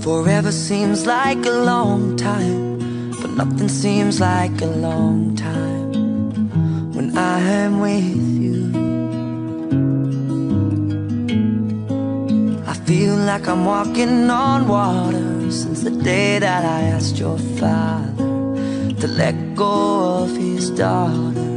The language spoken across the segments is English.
Forever seems like a long time, but nothing seems like a long time when I am with you. I feel like I'm walking on water since the day that I asked your father to let go of his daughter.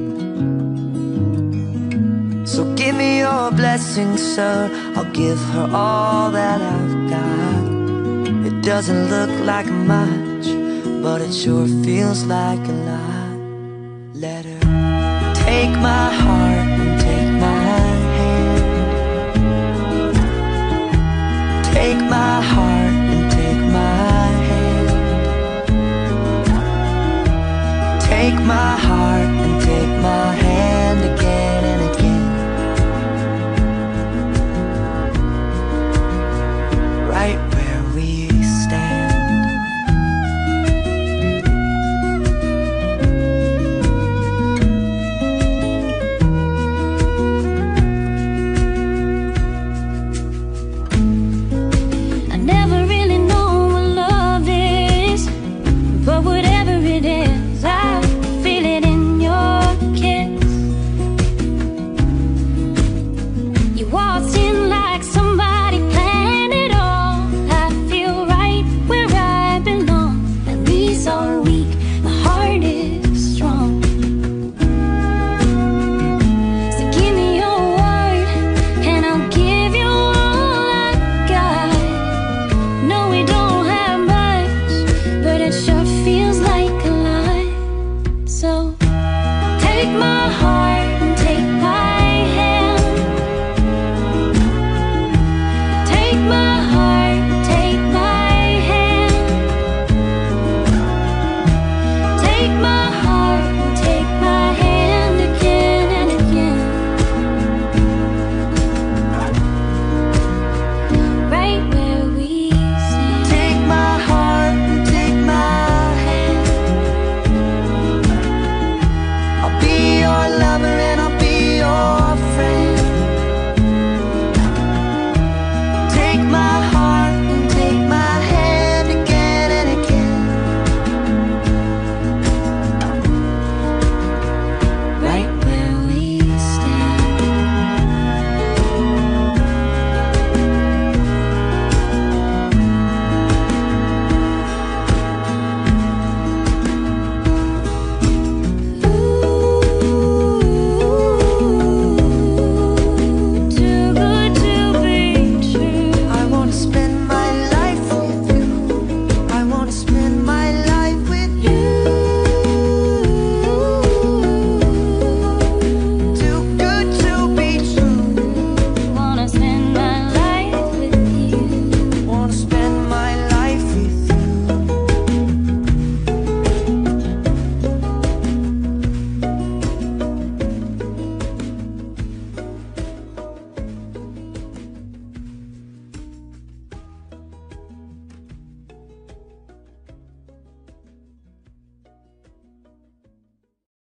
So give me your blessing, sir, I'll give her all that I've got. It doesn't look like much, but it sure feels like a lot. Let her take my heart and take my hand. Take my heart and take my hand. Take my heart and